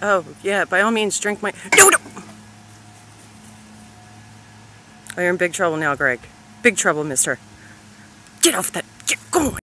Oh, yeah, by all means, drink my... No, no! Oh, you're in big trouble now, Greg. Big trouble, mister. Get off that... Get going!